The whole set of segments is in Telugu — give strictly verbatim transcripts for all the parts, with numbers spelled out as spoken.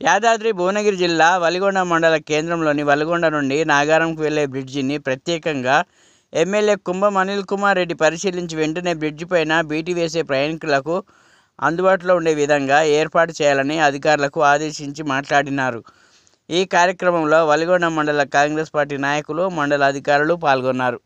యాదాద్రి భువనగిరి జిల్లా వలిగొండ మండల కేంద్రంలోని వలిగొండ నుండి నాగారంకు వెళ్లే బ్రిడ్జిని ప్రత్యేకంగా ఎమ్మెల్యే కుంభం అనిల్ కుమార్ రెడ్డి పరిశీలించి వెంటనే బ్రిడ్జి పైన బీటీ వేసే ప్రయాణికులకు అందుబాటులో ఉండే విధంగా ఏర్పాటు చేయాలని అధికారులకు ఆదేశించి మాట్లాడినారు. ఈ కార్యక్రమంలో వలిగొండ మండల కాంగ్రెస్ పార్టీ నాయకులు, మండల అధికారులు పాల్గొన్నారు.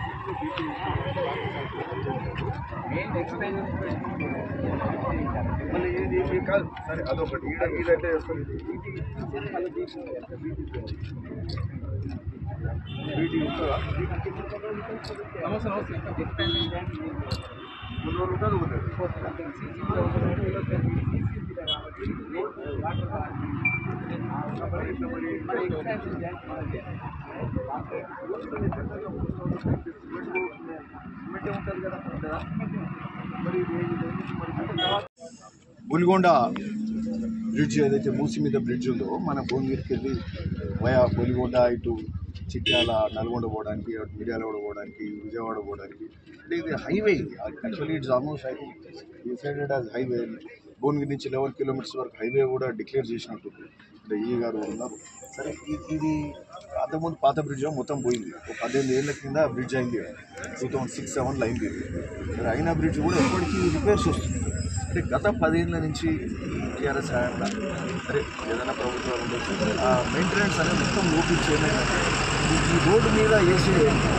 బుల్గొండ బ్రిడ్జ్ ఏదైతే మూసి మీద బ్రిడ్జ్ ఉందో మన భువనగిరికి వెళ్ళి వయా బుల్గొండ ఇటు చిట్యాల నల్గొండ పోవడానికి, అటు మిర్యాలగూడ పోవడానికి, విజయవాడ పోవడానికి అంటే ఇది highway. Actually it's almost I think decided as highway. Bhuvanagiri నుంచి లెవెన్ కిలోమీటర్స్ వరకు హైవే కూడా డిక్లేర్ చేసినట్టుంది. అంటే ఈ గారు ఉన్నారు. సరే, ఇది అంతకుముందు పాత బ్రిడ్జ్ మొత్తం పోయింది. ఒక పద్దెనిమిది ఏళ్ళ కింద బ్రిడ్జ్ అయింది, టూ థౌజండ్ సిక్స్ సెవెన్లో అయింది. సరే, అయిన బ్రిడ్జ్ కూడా ఎప్పటికీ రిపేర్స్ వస్తుంది. అంటే గత పదేళ్ళ నుంచి టీఆర్ఎస్ హయాంలో సరే ఏదైనా ప్రభుత్వాలు ఉండొచ్చు, ఆ మెయింటెనెన్స్ అనేది మొత్తం లోపించి ఏమైందంటే ఈ రోడ్డు మీద వేసే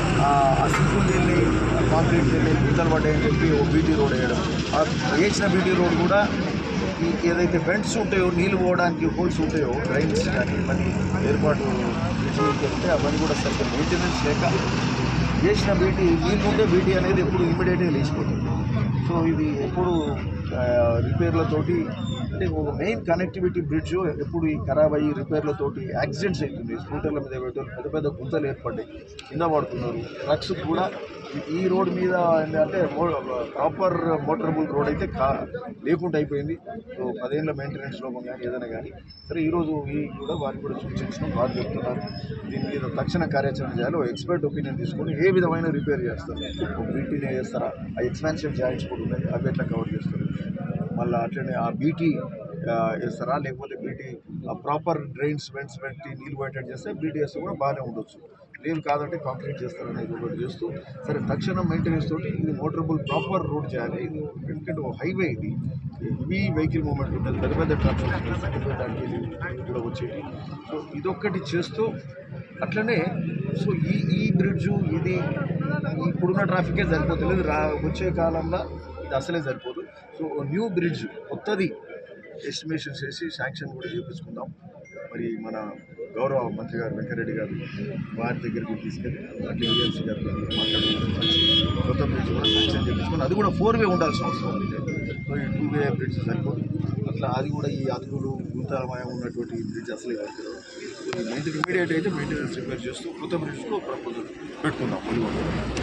ఆ సింపుల్ వెళ్ళి కాంక్రీట్ వెళ్ళి గుంతలు పడ్డాయని చెప్పి ఓ బీటీ రోడ్ వేయడం, ఆ వేసిన బీటీ రోడ్ కూడా ఈ ఏదైతే బెండ్స్ ఉంటాయో, నీళ్ళు పోవడానికి హోల్స్ ఉంటాయో, డ్రైన్స్ కానీ ఇవన్నీ ఏర్పాటు చేస్తే అవన్నీ కూడా సరిగ్గా మెయింటెనెన్స్ లేక వేసిన బీటీ నీళ్ళు ఉంటే బీటీ అనేది ఎప్పుడు ఇమ్మీడియట్గా లేచిపోతుంది. సో ఇది ఎప్పుడు రిపేర్లతోటి అంటే ఒక మెయిన్ కనెక్టివిటీ బ్రిడ్జ్ ఎప్పుడు ఈ ఖరాబ్ అయ్యి రిపేర్లతోటి యాక్సిడెంట్స్ అవుతుంది. స్కూటర్ల మీద పెద్ద పెద్ద గుంతలు ఏర్పడ్డాయి, కింద పడుతున్నారు. ట్రక్స్ కూడా ఈ రోడ్ మీద ఏంటంటే ప్రాపర్ మోటరబుల్ రోడ్ అయితే కా లేకుండా అయిపోయింది. సో పదేళ్ళ మెయింటెనెన్స్ లోపం కానీ ఏదైనా కానీ సరే ఈరోజు ఈ కూడా వారికి కూడా సూచించడం బాగా చెప్తున్నారు. దీని మీద తక్షణ కార్యాచరణ చేయాలి. ఎక్స్పర్ట్ ఒపీనియన్ తీసుకొని ఏ విధమైన రిపేర్ చేస్తారు, ఒక బీటీనే చేస్తారా, ఆ ఎక్స్పాన్షన్ జాయింట్స్ కూడా ఉన్నాయి అవి ఎట్లా కవర్ చేస్తారు, మళ్ళీ అట్లనే ఆ బీటీ వేస్తారా, లేకపోతే బీటీ ప్రాపర్ డ్రైన్స్ వెంట్స్ పెట్టి నీళ్ళు పోయేటట్టు చేస్తే బీటీ వేస్తే కూడా బాగానే ఉండొచ్చు. లేదు కాదంటే కాంక్రీట్ చేస్తారనేది ఒకటి చేస్తూ సరే తక్షణం మెయింటెనెన్స్ తోటి ఇది మోటరబుల్ ప్రాపర్ రోడ్ చేయాలి. ఇది ఎందుకంటే హైవే, ఇది హెవీ వెహికల్ మూవ్మెంట్ ఉంటుంది, పెద్ద పెద్ద ట్రక్స్ సెకండ్ కూడా వచ్చేది. సో ఇదొక్కటి చేస్తూ అట్లనే సో ఈ ఈ బ్రిడ్జు ఇది ఇప్పుడున్న ట్రాఫికే సరిపోతుంది, రా వచ్చే కాలంలో ఇది అసలే సరిపోదు. సో న్యూ బ్రిడ్జ్ కొత్తది ఎస్టిమేషన్ చేసి శాంక్షన్ కూడా చేయించుకుందాం. మరి మన గౌరవ మంత్రి గారు వెంకరెడ్డి గారు వారి దగ్గరికి తీసుకెళ్ళి అట్లా ఏఎల్సీ గారు మాట్లాడుతున్నారు. కొత్త బ్రిడ్జ్ కూడా శాంక్షన్ చేయించుకుని అది కూడా ఫోర్ వే ఉండాల్సిన అవసరం ఉంది. సో ఈ టూ వే బ్రిడ్జ్ సరిపోదు. అట్లా అది కూడా ఈ అతుకులు గుంతలమయం ఉన్నటువంటి బ్రిడ్జ్ అసలే కాదు. మెయింటెన్ ఇమీడియట్ అయితే మెయింటెనెన్స్ రిపేర్ చేస్తూ కొత్త బ్రిడ్జ్కు ప్రపోజల్ పెట్టుకుందాం.